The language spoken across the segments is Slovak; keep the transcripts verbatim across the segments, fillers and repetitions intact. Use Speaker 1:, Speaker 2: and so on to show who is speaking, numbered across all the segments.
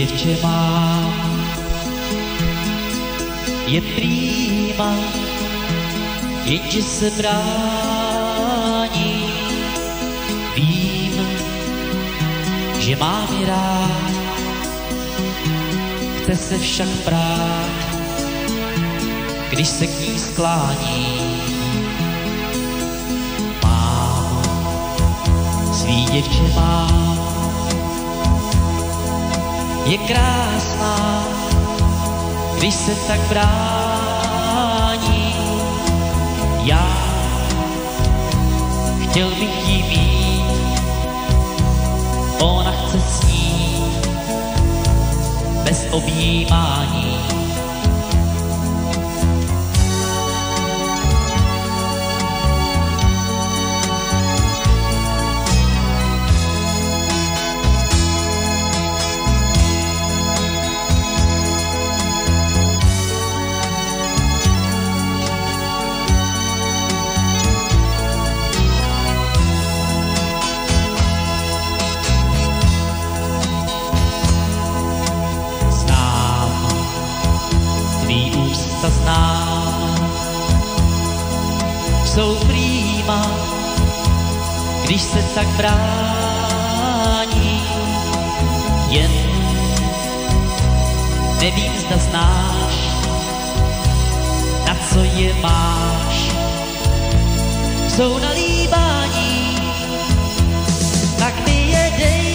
Speaker 1: děvče mám, je prýma, jenže se brání. Vím, že mám ji rád, chce se však prát, když se k ní sklání. Mám, svý děvče mám, je krásná, když se tak brání. Já chtěl bych jí mít, ona chce snít bez objímání. Ta znám, jsou prýma, když se tak brání. Jen nevím, zda znáš, na co je máš. Jsou na líbání, tak mi je dej.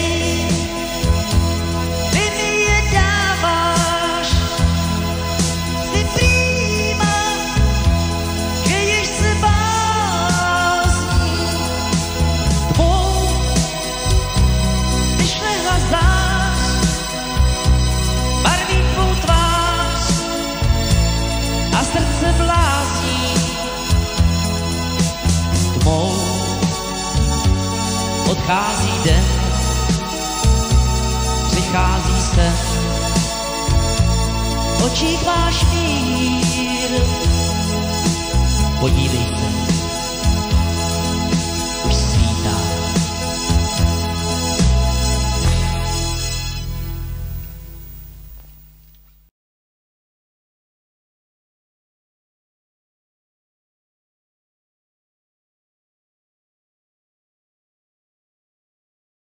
Speaker 1: Srdce blázní, tmou odchází den, přichází sen, v očích máš mír, podívej se.